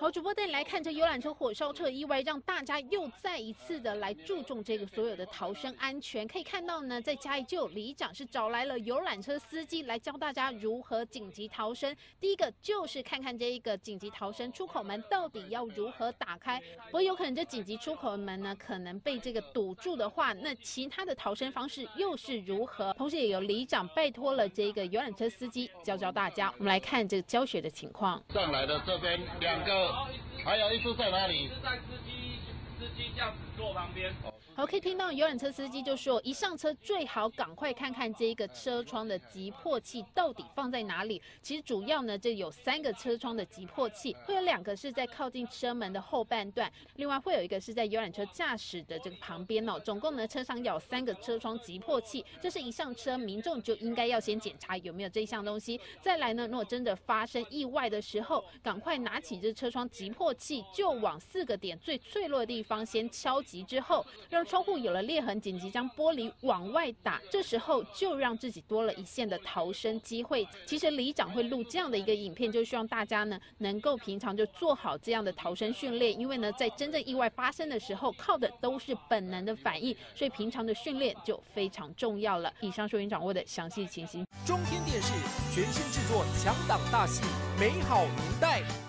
好，主播带你来看这游览车火烧车意外，让大家又再一次的来注重这个所有的逃生安全。可以看到呢，在嘉义就有里长是找来了游览车司机来教大家如何紧急逃生。第一个就是看看这一个紧急逃生出口门到底要如何打开。不过有可能这紧急出口门呢，可能被这个堵住的话，那其他的逃生方式又是如何？同时也有里长拜托了这个游览车司机教大家。我们来看这个教学的情况。 上来的这边2个。还有一只在哪里？ 是在司机驾驶座旁边。 好，可以听到游览车司机就说，一上车最好赶快看看这个车窗的急迫器到底放在哪里。其实主要呢，这有3个车窗的急迫器，会有2个是在靠近车门的后半段，另外会有1个是在游览车驾驶的这个旁边哦。总共呢，车上要有3个车窗急迫器，这是一上车民众就应该要先检查有没有这一项东西。再来呢，如果真的发生意外的时候，赶快拿起这车窗急迫器，就往4个点最脆弱的地方先敲击，之后让窗户有了裂痕，紧急将玻璃往外打，这时候就让自己多了一线的逃生机会。其实里长会录这样的一个影片，就希望大家呢能够平常就做好这样的逃生训练，因为呢在真正意外发生的时候，靠的都是本能的反应，所以平常的训练就非常重要了。以上是您掌握的详细情形。 中天电视全新制作强档大戏《美好年代》。